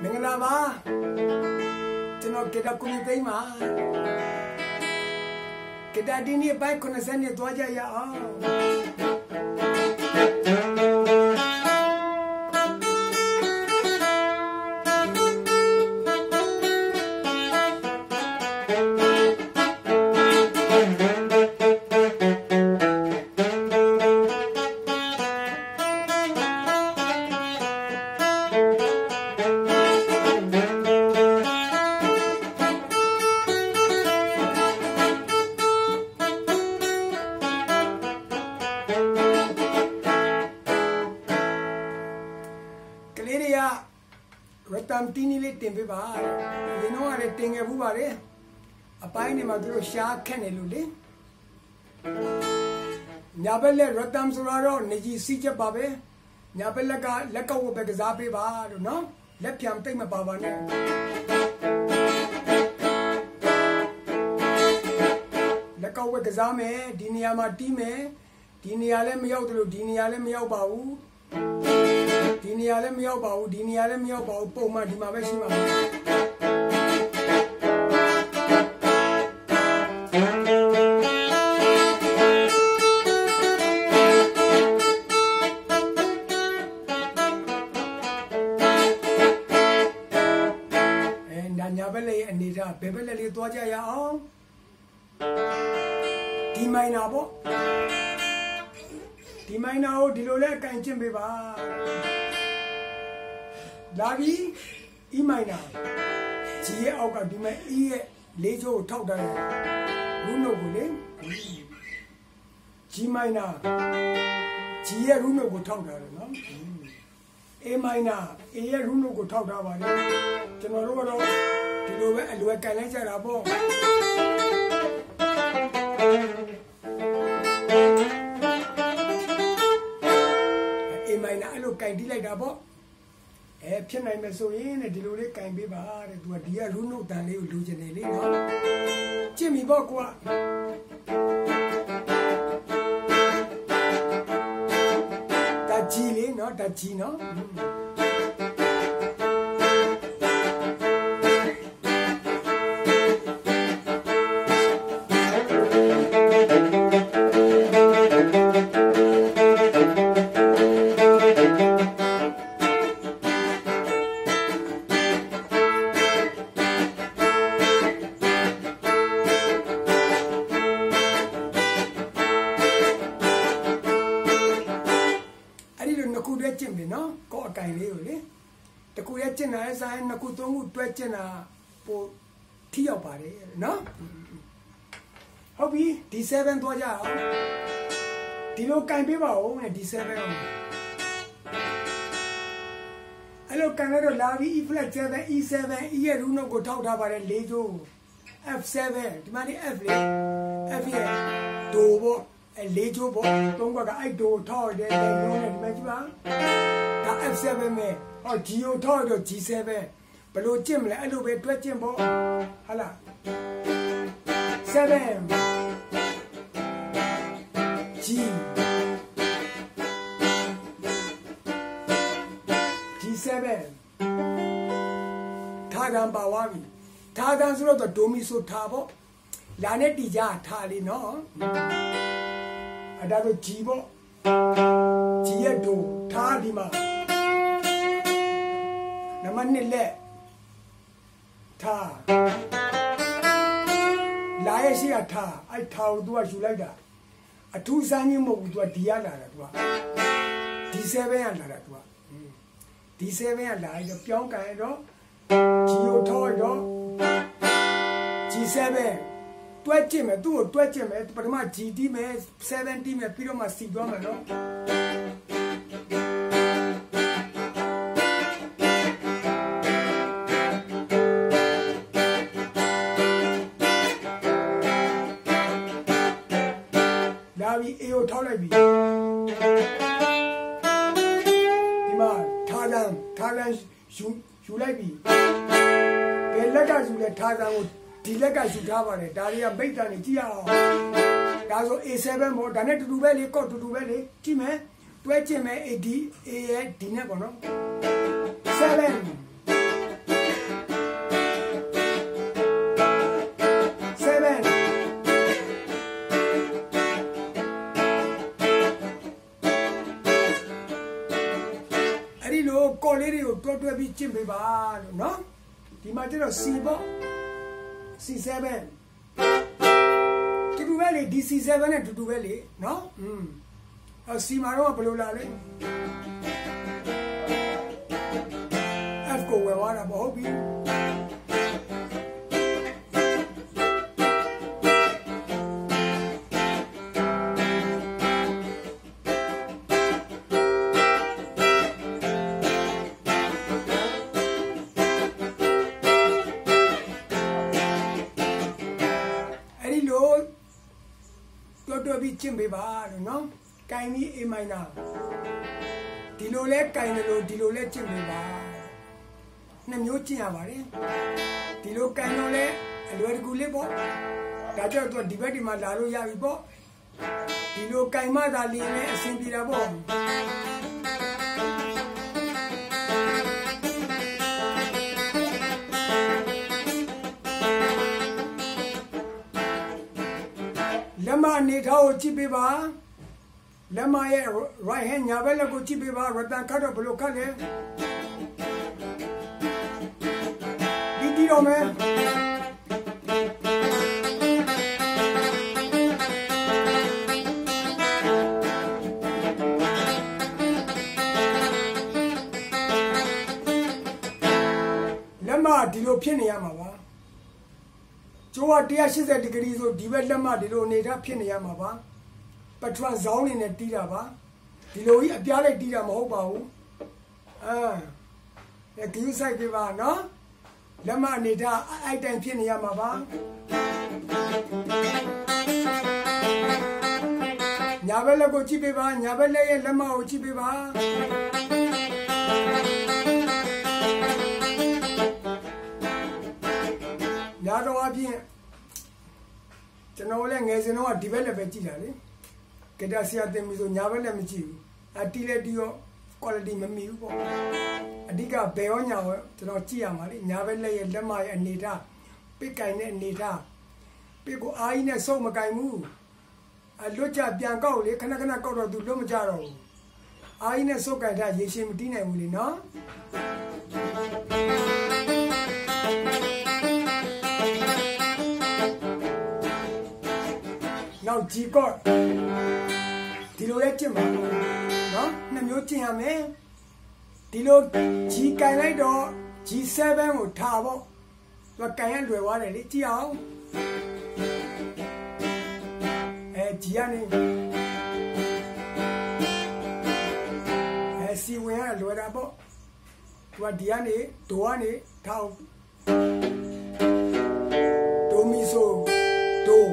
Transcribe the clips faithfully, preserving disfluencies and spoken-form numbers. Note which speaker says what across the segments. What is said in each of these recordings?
Speaker 1: Mengenapa? Cuma kita kulit tema. Kita di ni baik konesan itu aja ya. Ratam tini le tempe ba, you know are tenga bubare. A pine maduro shark canelule. Nabelle Ratam Suraro, Neji Sija Babe, Nabella Leka Begazape ba, no? Let him take my babane. Leka Begazame, Diniama Time, Dinialem Yaudu, Dinialem Yaubau. Dini alam yau bau, dini alam yau bau, poma di mana sih mama? Eh, nanya beli ni dah, beli ni tu aja ya om. Di mana bo? Di mana oh, di luar kancing beba. Lagi, I minor. G out of the E. Lejo talk down. Runo Gule. G minor. G Runo go talk down. A minor. A Runo go talk down. General, the lower and lower connector above. A minor, I look kind of like above. Eh, pian ai meso in di lule kain be ba de tu dia runo dan le lu je ne le no chit mi bo kwa da ji le no da ji no Saya nak tunggu dua cina po tiap hari, no? Hobi D seven tu aja. Di lo kain bebau ni D seven. Alo kain ada lavi E flat seven, E seven, E runo go tahu dah pada lejo. F seven, di mana F le? F ye, do bo, lejo bo, tunggu agak ai do tahu dia lejo ni macam mana? Dah F seven me. Oh, G O tahu G seven. Perlu jam le, alu be dua jam bo. Hala. Seven. G. G seven. Thagan bawabi. Thagan suro to domi so thabo. Lane tija thali no. Ada to G bo. G ye do thali ma. Naman ni le. Tha. Laya si a tha. Ai tha tu a shulai da. A tu sanyi mo tu a dia la la tu a. D seven ya la la tu a. D seven ya la jo pyong kai do. G O thoi do. G seven. Twai chim me tu twai chim me parama G D me seven D me piro ma si do ma no. A O thao lại bị đi mà tha rằng tha rằng chú chú lại bị cái lá cà chú lại tha rằng một tí lá cà chú tha vào này ta đi ăn bít ta này chi à ta số A seven một đàn này tụt tụt về đi có tụt tụt về đi chi mấy tuổi chi mấy A D A D này còn nó seven ကော်လေးတွေကိုတွဲတွဲပြီးကျင့်ပေးပါလို့နော်ဒီမှာကျတော့ C ပေါ့ C seven တူတူပဲလေဒီ C seven နဲ့တူတူပဲလေနော်อืมအဲ C မှာတော့ဘယ်လိုလာလဲ F ကိုဝယ်သွားတာမဟုတ်ဘူးတွဲပြီးကျင့်ပေးပါလို့နော်ကိုင်းပြီး A minor ဒီလိုလဲကိုင်းတယ်လို့ဒီလိုလဲကျင့်ပေးပါနှစ်မျိုးကျင့်ရပါတယ်ဒီလိုကိုင်းတော့လဲအလွယ်တကူလေးပေါ့ဒါကြောင့်သူဒီဘက်ဒီမှာလာလို့ရပြီပေါ့ဒီလိုကိုင်းမှသာလင်းလဲအဆင်ပြေတာပေါ့လက်မအနေထားကိုကြည့်ပေးပါလက်မရဲ့ right hand ညာဘက်လက်ကိုကြည့်ပေးပါရတန်ခတ်တော့ဘယ်လိုခတ်လဲဒီဒီတော့မယ်လက်မဒီလိုဖြစ်နေရမှာပါကျိုးကone eightyဒီဂရီဆိုဒီဘက်လက်မဒီလိုအနေထားဖြစ်နေရမှာပါပထမဇောင်းနေနဲ့တီးတာပါဒီလိုကြီးအပြားလိုက်တီးတာမဟုတ်ပါဘူးအဲဒီယူဆိုင်ပြပါနော်လက်မအနေထားအဲ့တိုင်ဖြစ်နေရမှာပါညာဘက်လက်ကိုကြည့်ပေးပါညာဘက်လက်ရဲ့လက်မကိုကြည့်ပေးပါညာတော့အပြင်ကျွန်တော်လည်းငယ်စဉ်တော့ဒီဘက်လည်းပဲကြည့်တာလေဂီတာဆရာတင်ပြီးဆိုညာဘက်လည်းမကြည့်ဘူးအတီးလည်းတီးရော quality မမီဘူးပေါ့အဓိကဘယ်ရောညာရောကျွန်တော်ကြည့်ရမှာလေညာဘက်လက်ရဲ့လက်မရဲ့အနေထားပစ်ကင်တဲ့အနေထားပစ်ကိုအားကြီးနဲ့စုပ်မကင်ဘူးအလွတ်ကြပြန်ကောက်လေခဏခဏကောက်တော့သူလွတ်မကြတော့ဘူးအားကြီးနဲ့စုပ်ကင်တာရေရှည်မတီးနိုင်ဘူးလေနော်နောက် G chord ဒီလိုလဲကျင့်ပါနော်နှစ်မျိုးကျင့်ရမယ်ဒီလို G ကင်လိုက်တော့ G seven ကိုထားပေါ့သူကင်ရလွယ်သွားတယ်လေကြည့်အောင်အဲ G ကနေအဲ C ဝင်ရလွယ်တာပေါ့သူကဒီကနေဒိုကနေထားဒိုမီဆိုဒို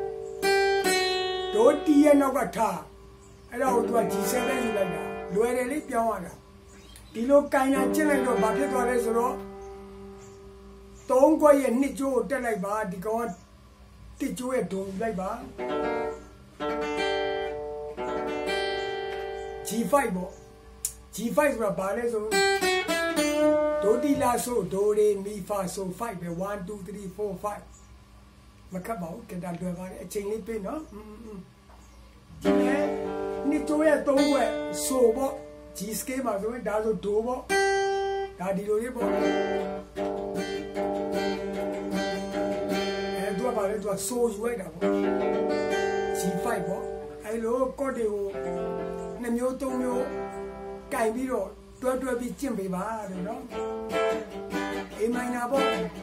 Speaker 1: ဒိုတီးရဲ့နောက်ကထားအဲ့တော့သူက G seven ယူလိုက်တာလွယ်တယ်လေပြောင်းရတာဒီလိုကင်တာကျင့်လိုက်တော့ဘာဖြစ်သွားလဲဆိုတော့သုံးခွက်ရဲ့နှစ်ကျိုးကိုတက်လိုက်ပါဒီကောင်ကတစ်ကျိုးရဲ့ဒုံယူလိုက်ပါ G five ပေါ့ G five ဆိုတာဘာလဲဆိုဒိုတီလာဆိုဒိုရေမီဖာဆိုfiveပဲone two three four fiveမကပ်ပါဘူးကင်တာလွယ်ပါတယ်အချိန်လေးပြေးနော်ဒီနေ့နှစ်ကျိုးရဲ့သုံးခွက်ဆိုပေါ့ G scale မှာဆိုရင်ဒါဆိုဒိုပေါ့ဒါဒီလိုလေးပေါ့အဲသူကပါလေသူကဆိုယူလိုက်တာပေါ့ G five ပေါ့အဲလိုကော့တွေကိုနှစ်မျိုးသုံးမျိုးကင်ပြီးတော့တွဲတွဲပြီးကျင့်ပေးပါလို့နော် A minor ပေါ့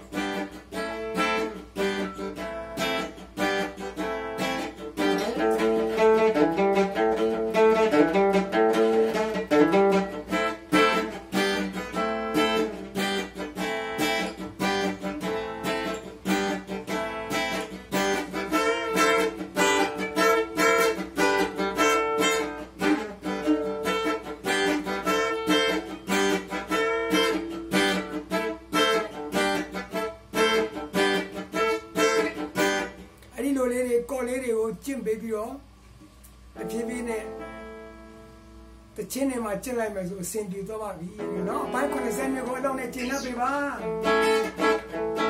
Speaker 1: ကော်လေးတွေကိုကျင့်ပေးပြီးတော့အဖြည်းဖြည်းနဲ့တချင်းတွေမှာကျင့်လိုက်မယ်ဆိုအဆင်ပြေသွားပါပြီเนาะအပိုင်းeighty-sevenကိုအလုံးနဲ့ကျင့်တတ်ပြီပါ